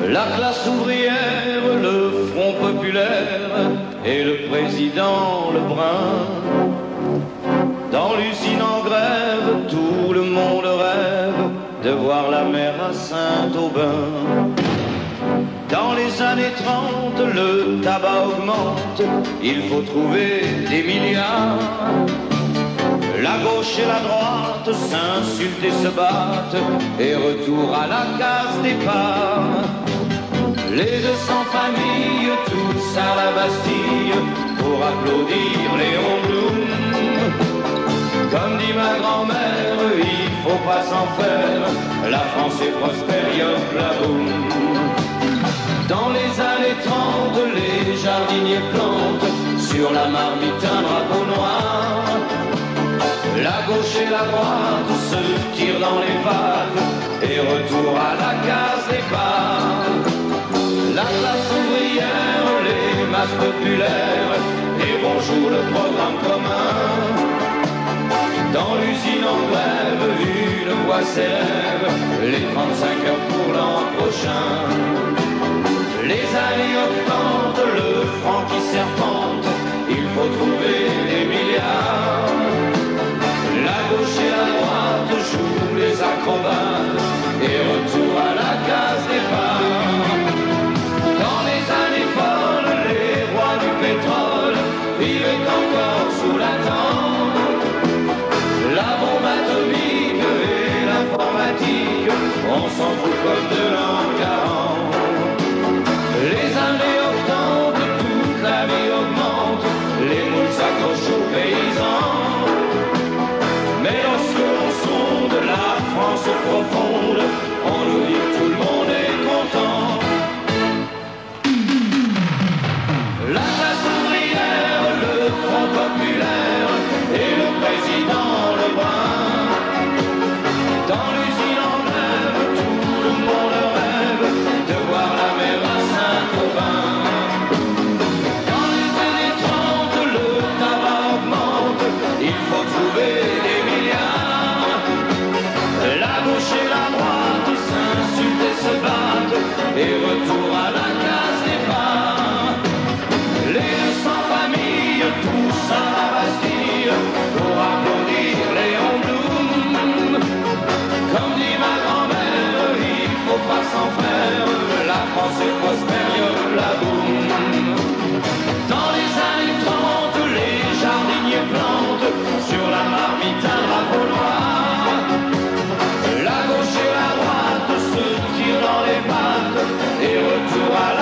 La classe ouvrière, le Front populaire et le président Lebrun. Dans l'usine en grève, tout le monde rêve de voir la mer à Saint-Aubin. Dans les années 30, le tabac augmente, il faut trouver des milliards. La gauche et la droite s'insultent et se battent, et retour à la case départ. Les 200 familles, tous à la Bastille, pour applaudir Léon Blum. Comme dit ma grand-mère, il faut pas s'en faire, la France est prospère, yop la boum. Dans les années 30, les jardiniers plantent sur la marmite un drapeau noir. La gauche et la droite se tirent dans les pattes et retour à la case départ. La classe ouvrière, les masses populaires et bonjour le programme commun. Dans l'usine en grève, une voix s'élève, les 35 heures pour l'an prochain. Les années 80, le franc qui serpente, il faut trouver des milliards. La gauche et la droite jouent les acrobates et retour à la case départ. Dans les années folles, les rois du pétrole vivent encore sous la tente. La bombe atomique et l'informatique, on s'en fout comme de l'an 40. Les années 80, toute la vie augmente, les moules s'accrochent aux paysans. Mais lorsque l'on sonde la France profonde, on nous dit que tout le monde est content. La classe ouvrière, le Front populaire et le président Lebrun. Dans l'usine en grève, tout le monde rêve de voir la mer à Saint-Aubin. Dans les années 30, le tabac augmente, il faut trouver des milliards. La gauche et la droite s'insultent et se battent, et retour à la case départ. Les 200 familles, tous à la Bastille, pour applaudir Léon Blum. Comme dit ma grand-mère, il faut pas s'en faire, la France est prospère, yop la boum. Dans les années 30, les jardiniers plantent sur la marmite un drapeau noir. La gauche et la droite se tirent dans les pattes et retour à la